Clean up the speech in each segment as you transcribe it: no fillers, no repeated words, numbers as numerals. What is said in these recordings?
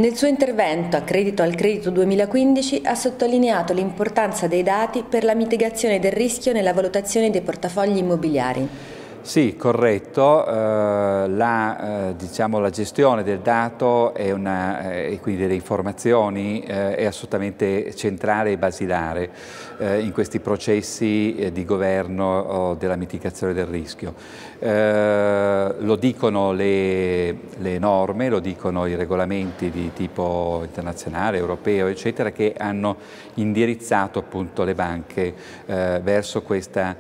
Nel suo intervento a Credito al Credito 2015 ha sottolineato l'importanza dei dati per la mitigazione del rischio nella valutazione dei portafogli immobiliari. Sì, corretto. Diciamo, la gestione del dato e quindi delle informazioni è assolutamente centrale e basilare in questi processi di governo della mitigazione del rischio. Lo dicono le norme, lo dicono i regolamenti di tipo internazionale, europeo, eccetera, che hanno indirizzato appunto le banche verso questa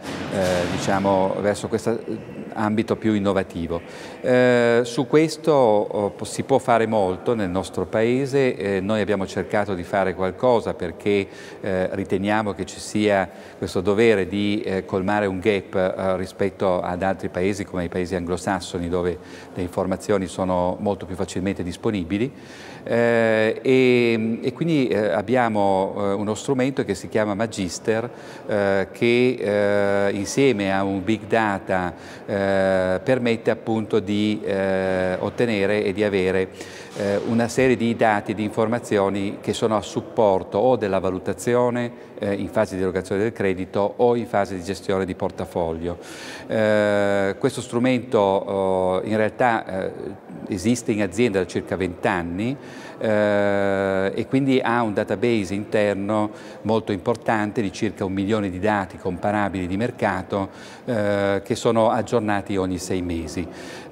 ambito più innovativo. Su questo si può fare molto nel nostro Paese. Noi abbiamo cercato di fare qualcosa perché riteniamo che ci sia questo dovere di colmare un gap rispetto ad altri paesi come i paesi anglosassoni, dove le informazioni sono molto più facilmente disponibili. E quindi abbiamo uno strumento che si chiama Magister, che insieme a un big data permette appunto di ottenere e di avere una serie di dati e di informazioni che sono a supporto o della valutazione in fase di erogazione del credito o in fase di gestione di portafoglio. Questo strumento in realtà esiste in azienda da circa 20 anni e quindi ha un database interno molto importante di circa 1 milione di dati comparabili di mercato che sono aggiornati ogni 6 mesi.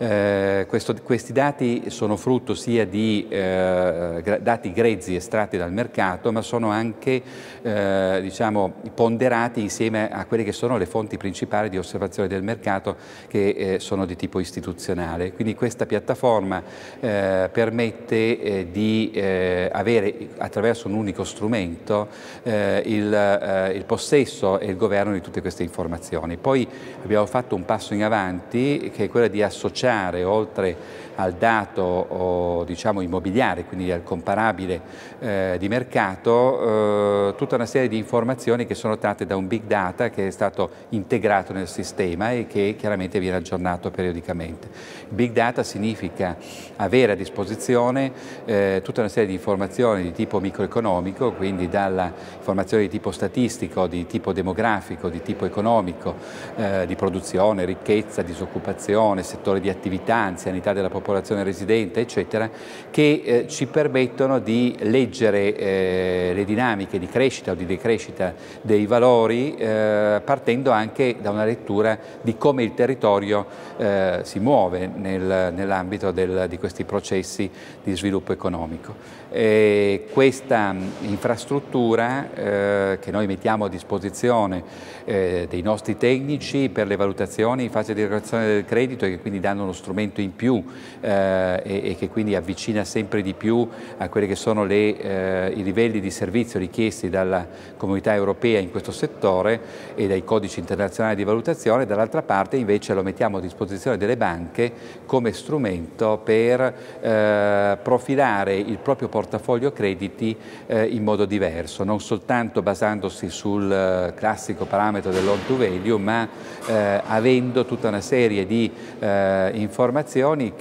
Questi dati sono frutto sia di dati grezzi estratti dal mercato, ma sono anche diciamo, ponderati insieme a quelle che sono le fonti principali di osservazione del mercato, che sono di tipo istituzionale. Quindi questa piattaforma permette di avere attraverso un unico strumento il possesso e il governo di tutte queste informazioni. Poi abbiamo fatto un passo in avanti, che è quello di associare, oltre al dato diciamo immobiliare, quindi al comparabile di mercato, tutta una serie di informazioni che sono tratte da un big data che è stato integrato nel sistema e che chiaramente viene aggiornato periodicamente. Big data significa avere a disposizione tutta una serie di informazioni di tipo microeconomico, quindi dalla informazione di tipo statistico, di tipo demografico, di tipo economico, di produzione, ricchezza, disoccupazione, settore di attività, anzianità della popolazione residente, eccetera, che ci permettono di leggere le dinamiche di crescita o di decrescita dei valori partendo anche da una lettura di come il territorio si muove nell'ambito di questi processi di sviluppo economico. Questa infrastruttura che noi mettiamo a disposizione dei nostri tecnici per le valutazioni in fase di erogazione del credito, e che quindi danno uno strumento in più e che quindi avvicina sempre di più a quelli che sono i livelli di servizio richiesti dalla Comunità Europea in questo settore e dai codici internazionali di valutazione. Dall'altra parte invece lo mettiamo a disposizione delle banche come strumento per profilare il proprio portafoglio crediti in modo diverso, non soltanto basandosi sul classico parametro del loan to value, ma avendo tutta una serie di informazioni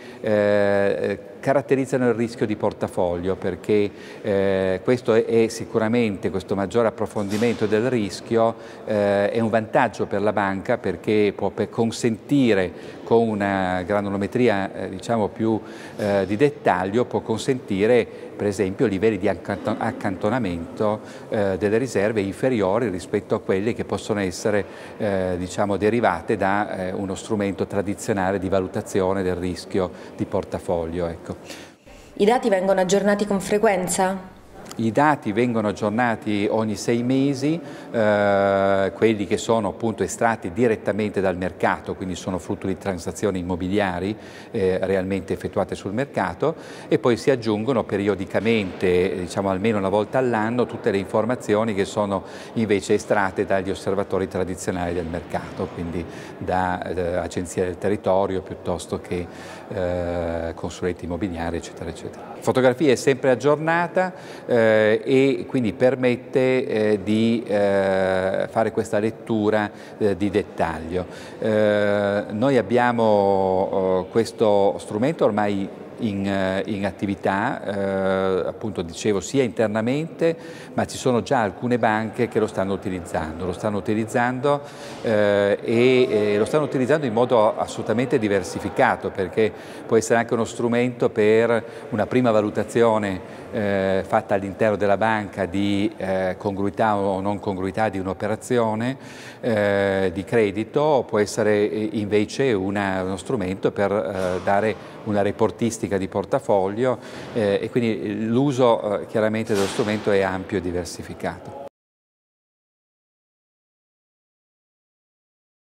che caratterizzano il rischio di portafoglio, perché questo è sicuramente, questo maggiore approfondimento del rischio è un vantaggio per la banca, perché può consentire, con una granulometria diciamo più di dettaglio, può consentire per esempio livelli di accantonamento delle riserve inferiori rispetto a quelle che possono essere diciamo derivate da uno strumento tradizionale di valutazione del rischio di portafoglio. Ecco. I dati vengono aggiornati con frequenza? I dati vengono aggiornati ogni 6 mesi, quelli che sono appunto estratti direttamente dal mercato, quindi sono frutto di transazioni immobiliari realmente effettuate sul mercato, e poi si aggiungono periodicamente, diciamo almeno una volta all'anno, tutte le informazioni che sono invece estratte dagli osservatori tradizionali del mercato, quindi da agenzie del territorio piuttosto che consulenti immobiliari, eccetera, eccetera. La fotografia è sempre aggiornata e quindi permette di fare questa lettura di dettaglio. Noi abbiamo questo strumento ormai in attività, appunto dicevo, sia internamente, ma ci sono già alcune banche che lo stanno utilizzando e lo stanno utilizzando in modo assolutamente diversificato, perché può essere anche uno strumento per una prima valutazione fatta all'interno della banca di congruità o non congruità di un'operazione di credito, può essere invece uno strumento per dare una reportistica di portafoglio e quindi l'uso chiaramente dello strumento è ampio e diversificato.